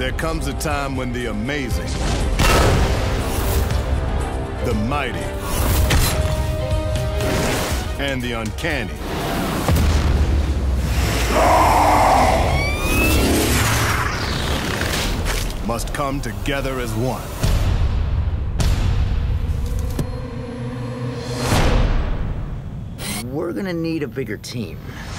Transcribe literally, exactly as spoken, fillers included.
There comes a time when the amazing, the mighty, and the uncanny must come together as one. We're gonna need a bigger team.